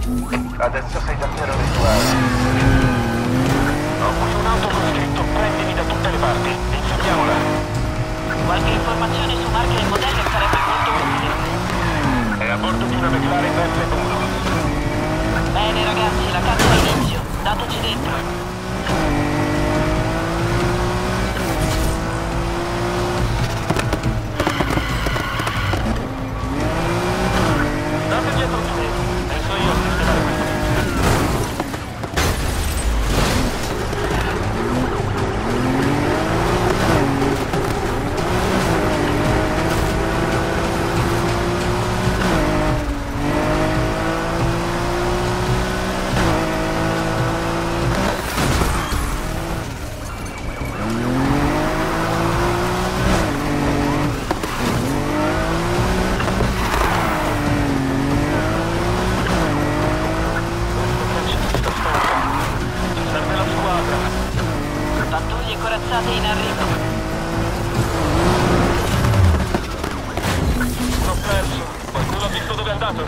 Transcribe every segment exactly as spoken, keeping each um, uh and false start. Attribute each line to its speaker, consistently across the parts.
Speaker 1: Adesso sei davvero rituale.
Speaker 2: Ho qui un'auto con scritto prendimi da tutte le parti. Inseguiamola.
Speaker 3: Qualche informazione su marca e modello sarebbe molto utile.
Speaker 2: È a bordo di una McLaren F uno.
Speaker 3: Bene ragazzi, la caccia ha inizio. Dateci dentro.
Speaker 2: Date dietro di me. Penso io a sistemare questo.
Speaker 3: Corazzate in arrivo.
Speaker 2: L'ho perso. Qualcuno ha visto dove è andato?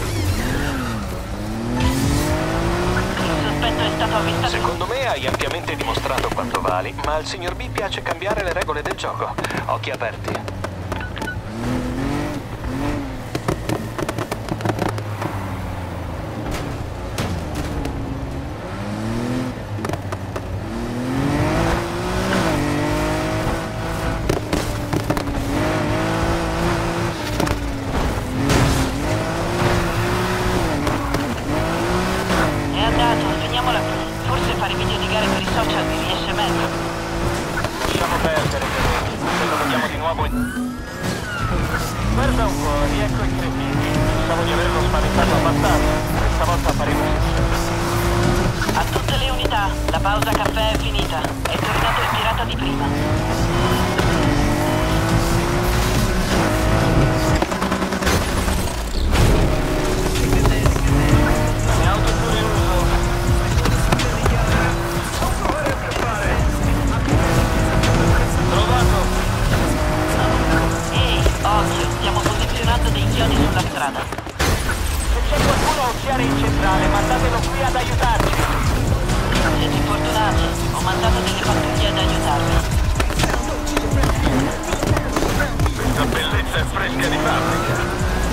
Speaker 3: Il sospetto è stato avvistato.
Speaker 4: Secondo me hai ampiamente dimostrato quanto vali, ma al signor B piace cambiare le regole del gioco. Occhi aperti.
Speaker 3: Finiamola qui. Forse fare video di gare per i social mi riesce meglio.
Speaker 2: Lasciamo perdere, però. Se lo vediamo di nuovo in... Guarda un po', riecco i cretini. Pensavo di averlo spaventato abbastanza. Questa volta faremo senso.
Speaker 3: A tutte le unità, la pausa caffè è finita. È tornato il pirata di prima. Dei chiodi sulla strada.
Speaker 2: Se c'è qualcuno a occhiare in centrale, mandatelo qui ad aiutarci.
Speaker 3: Siete fortunati, ho mandato delle pattuglie ad aiutarvi.
Speaker 2: Questa bellezza è fresca di fabbrica.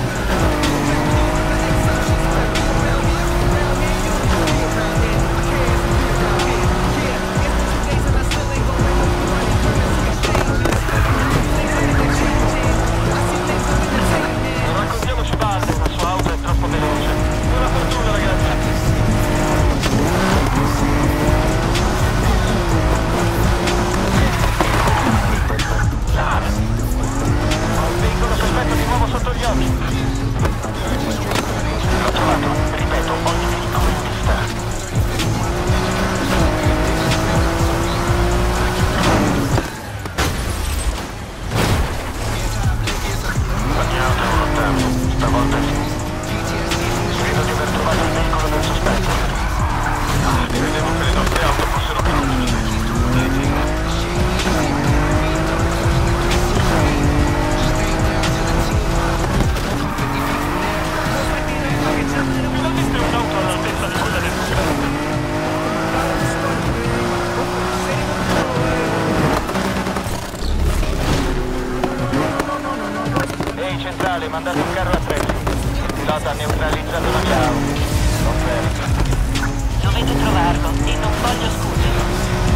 Speaker 2: Centrale, mandate un carro a attrezzi. Il pilota ha neutralizzato la mia auto. L'ho perso.
Speaker 3: Dovete trovarlo e non voglio scuse.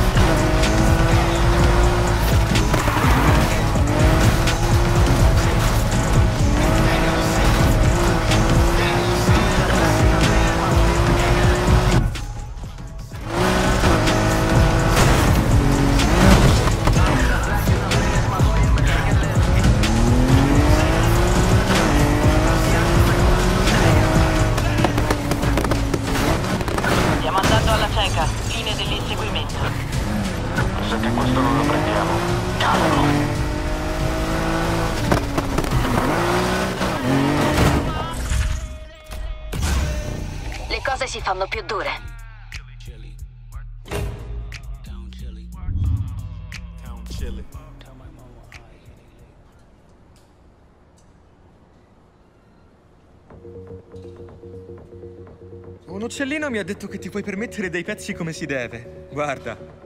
Speaker 3: Fine dell'inseguimento.
Speaker 2: Se che questo non lo prendiamo. Cavolo!
Speaker 5: Le cose si fanno più dure.
Speaker 6: Un uccellino mi ha detto che ti puoi permettere dei pezzi come si deve. Guarda.